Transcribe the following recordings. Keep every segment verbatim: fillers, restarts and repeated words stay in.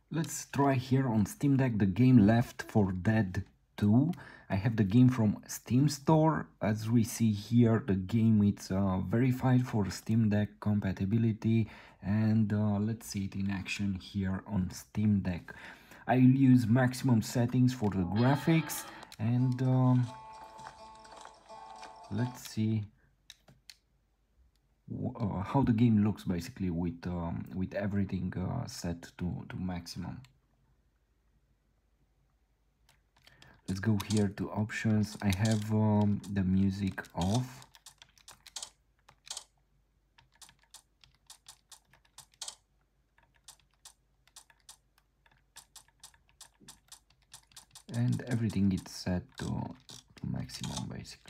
Let's try here on Steam Deck the game Left four Dead two. I have the game from Steam Store. As we see here, the game is uh, verified for Steam Deck compatibility, and uh, let's see it in action here on Steam Deck. I use maximum settings for the graphics, and um, let's see uh, how the game looks basically with um, with everything uh, set to, to maximum. Let's go here to options. I have um, the music off. And everything is set to, to maximum basically.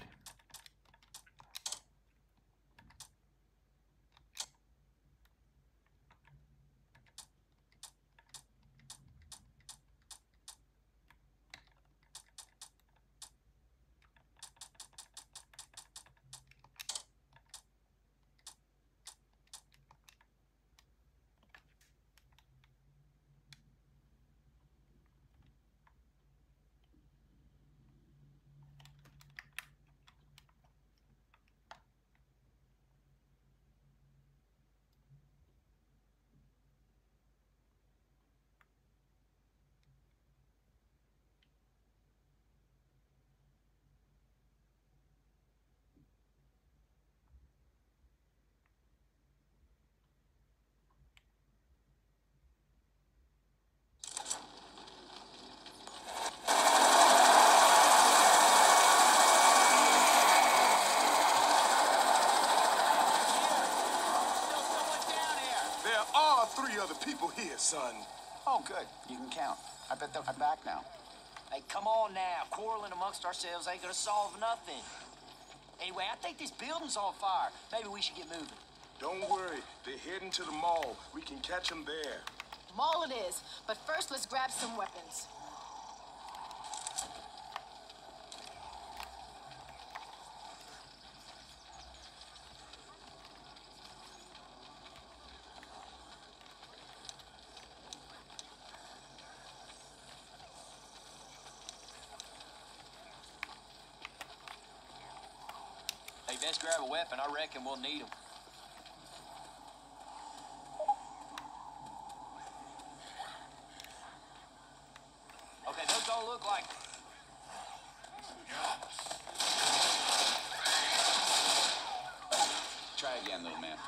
Three other people here, son. Oh, good. You can count. I bet they'll come back now. Hey, come on now. Quarreling amongst ourselves ain't gonna solve nothing. Anyway, I think this building's on fire. Maybe we should get moving. Don't worry. They're heading to the mall. We can catch them there. Mall it is, but first let's grab some weapons. Hey, best grab a weapon. I reckon we'll need them. Okay, those don't look like... Try again, little man.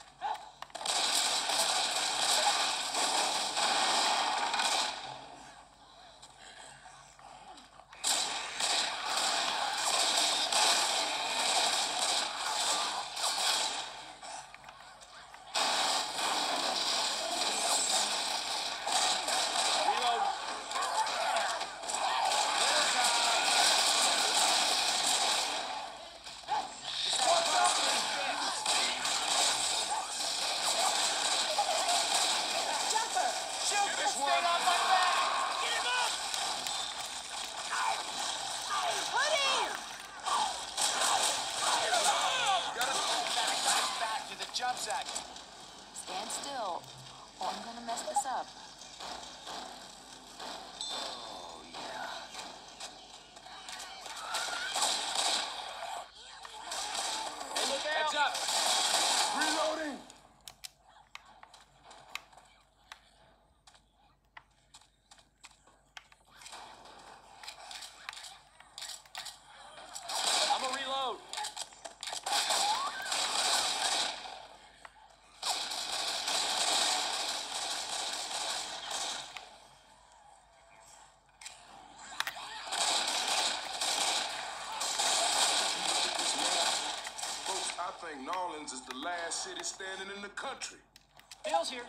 Jump sack. Stand still, or I'm gonna mess this up. Oh, yeah. Hey, look out! Heads up! Reloading! I'm gonna reload. I think New Orleans is the last city standing in the country. Bill's here.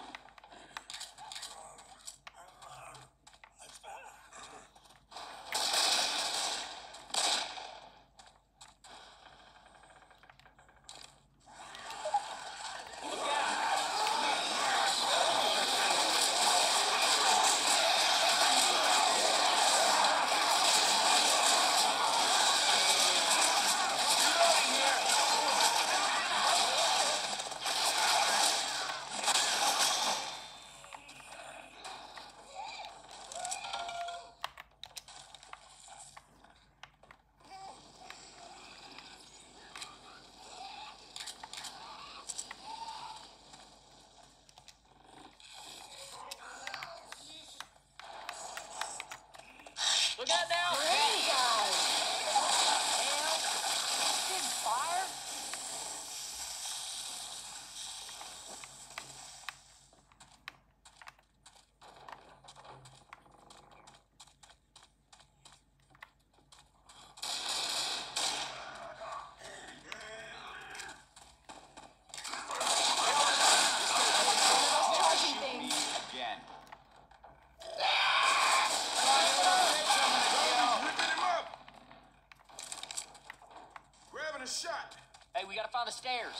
find the stairs.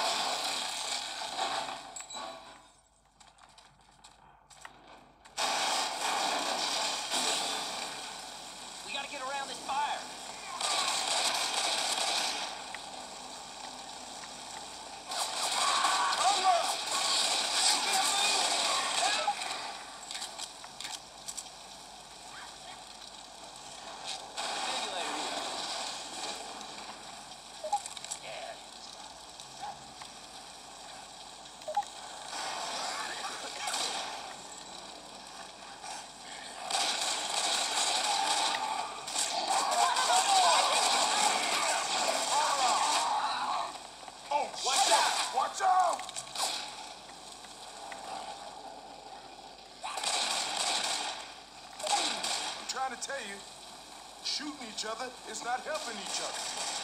We gotta get around this fire. Watch out! I'm trying to tell you, shooting each other is not helping each other.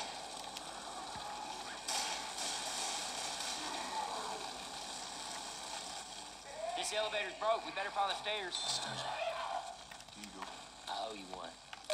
This elevator's broke. We better find the stairs. Here you go. I owe you one.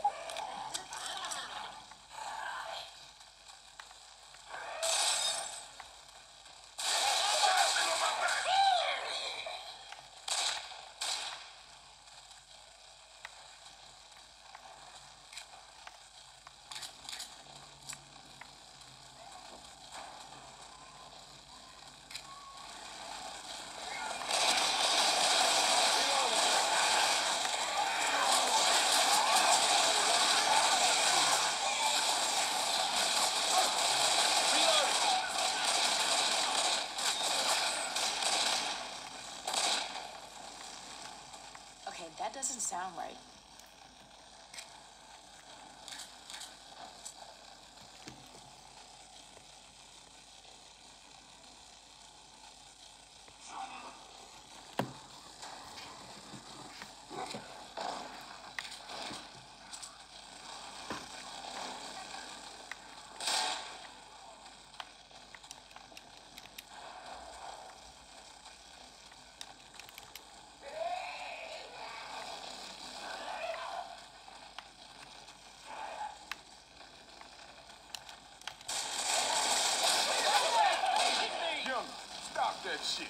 Okay, that doesn't sound right. Young, stop that shit.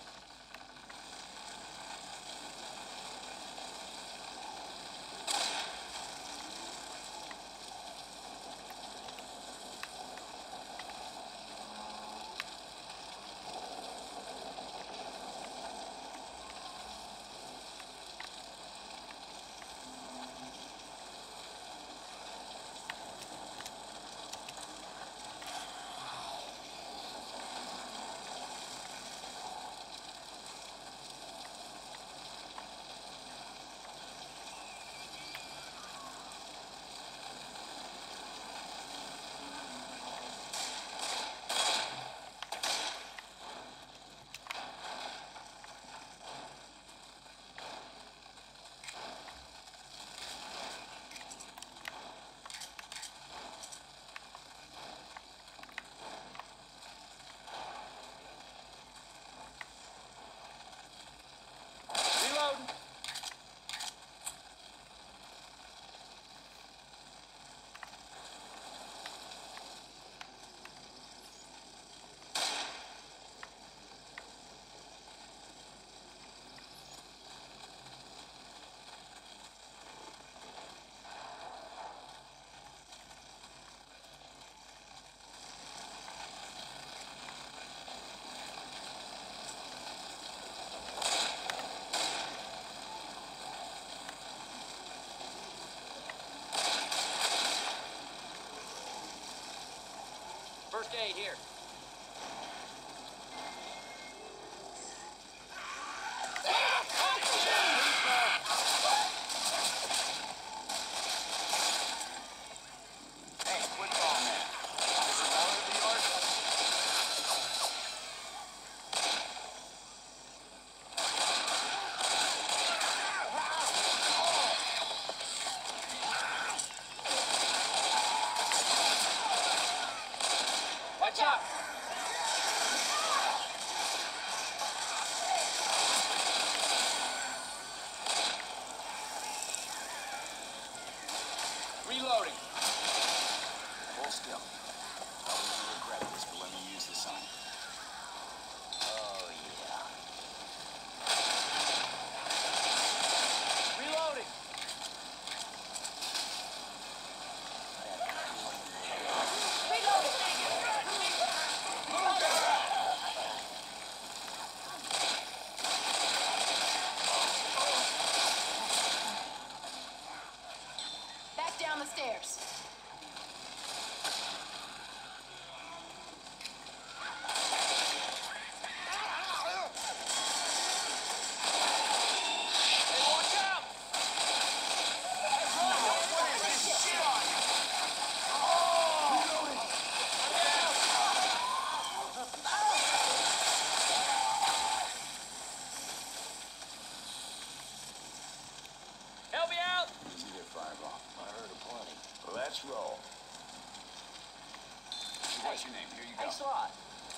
Reloading. First aid here. Hey, quit calling that. Is it relative to yours? Watch out. stairs. Help me out! Easy there, Fireball. I heard of plenty. Let's roll. What's your name? Here you go. Thanks a lot.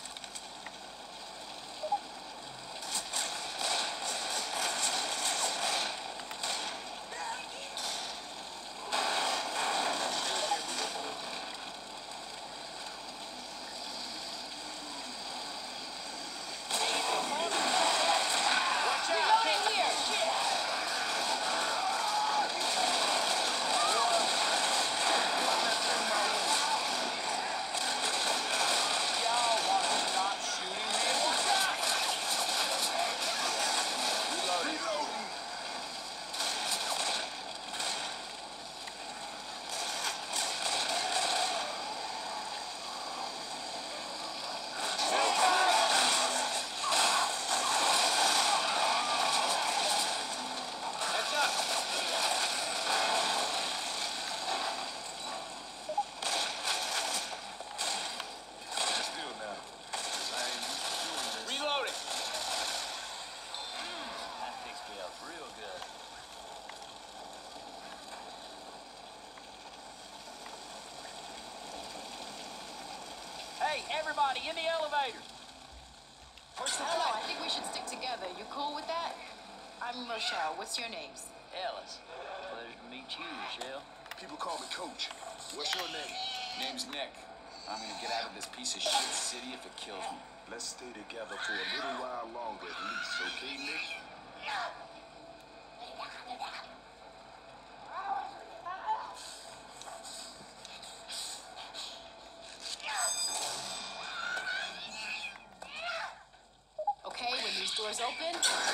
Reloading here. Y'all want to stop shooting me? Watch out! Reloading. Heads up! Let's do it now. 'Cause I ain't used to doing this. Reloading! That picks me up real good. Hey, everybody, in the elevator! Push the I don't know. button. I think we should stick together. You cool with that? I'm Rochelle. What's your names? Ellis, pleasure to meet you, Michelle. People call me Coach. What's your name? Name's Nick. I'm gonna get out of this piece of shit city if it kills me. Let's stay together for a little while longer at least, okay, Nick? Okay, when these doors open,